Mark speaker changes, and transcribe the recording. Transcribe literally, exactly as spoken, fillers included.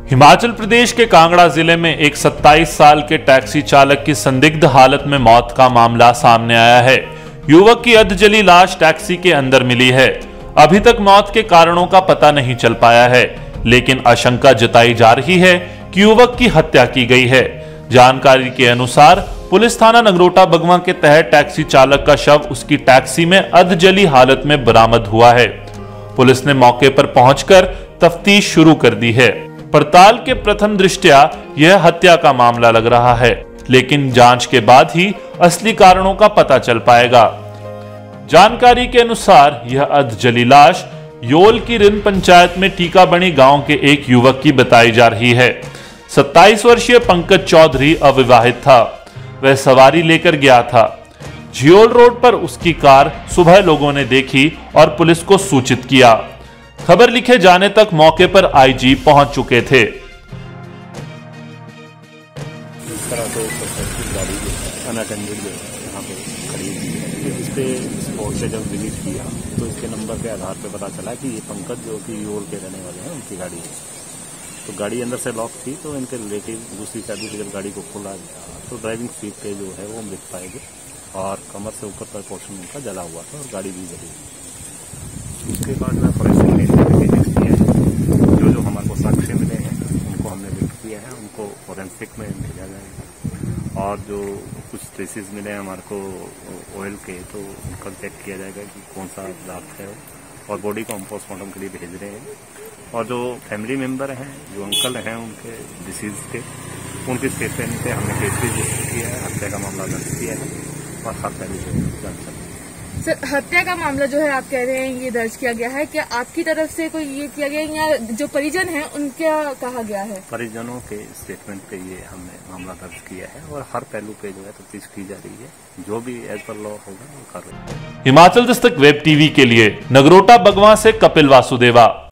Speaker 1: हिमाचल प्रदेश के कांगड़ा जिले में एक सत्ताईस साल के टैक्सी चालक की संदिग्ध हालत में मौत का मामला सामने आया है। युवक की अधजली लाश टैक्सी के अंदर मिली है। अभी तक मौत के कारणों का पता नहीं चल पाया है, लेकिन आशंका जताई जा रही है कि युवक की हत्या की गई है। जानकारी के अनुसार पुलिस थाना नगरोटा बगवां के तहत टैक्सी चालक का शव उसकी टैक्सी में अधजली हालत में बरामद हुआ है। पुलिस ने मौके पर पहुंचकर तफ्तीश शुरू कर दी है। पड़ताल के प्रथम दृष्टया यह हत्या का मामला लग रहा है, लेकिन जांच के बाद ही असली कारणों का पता चल पाएगा। जानकारी के अनुसार यह अधजली लाश योल की रिन पंचायत में टीकाबणी गांव के एक युवक की बताई जा रही है। सत्ताईस वर्षीय पंकज चौधरी अविवाहित था। वह सवारी लेकर गया था। झियोल रोड पर उसकी कार सुबह लोगों ने देखी और पुलिस को सूचित किया। खबर लिखे जाने तक मौके पर आईजी पहुंच चुके थे।
Speaker 2: इस तरह से गाड़ी अनअटेंडेड जो है यहाँ पे खड़ी हुई है। इस पे स्पॉट से जब विजिट किया तो इसके नंबर के आधार पे पता चला कि ये पंकज जो कि योल के रहने वाले हैं, उनकी गाड़ी है। तो गाड़ी अंदर से लॉक थी, तो इनके रिलेटिव दूसरी चाबी से जब गाड़ी को खोला गया तो ड्राइविंग सीट पे जो है वो मिल पाएंगे और कमर से ऊपर का पोर्शन उनका जला हुआ था और गाड़ी भी जली। उसके बाद में फॉरेंसिक विजिट किया है। जो जो हमारे को साक्ष्य मिले हैं उनको हमने लिख किया है, उनको फॉरेंसिक में भेजा जाएगा। और जो कुछ ट्रेसेस मिले हैं हमारे को ऑयल के, तो उनका चेक किया जाएगा कि कौन सा पदार्थ है, और बॉडी को हम पोस्टमार्टम के लिए भेज रहे हैं। और जो फैमिली मेंबर हैं, जो अंकल हैं उनके डिसीज के, उनके स्टेटमेंट पे हमने केस भी रजिस्टर किया है, हत्या का मामला दर्ज किया है और हत्या भी जांच चल रही है।
Speaker 3: सर, हत्या का मामला जो है आप कह रहे हैं ये दर्ज किया गया है, क्या आपकी तरफ से कोई ये किया गया या जो परिजन हैं उनका कहा गया है?
Speaker 2: परिजनों के स्टेटमेंट पे ये हमने मामला दर्ज किया है और हर पहलू पे जो है तफ्तीश की जा रही है। जो भी एज पर लॉ होगा वो कर रहे हैं।
Speaker 1: हिमाचल दस्तक वेब टीवी के लिए नगरोटा बगवां से कपिल वासुदेवा।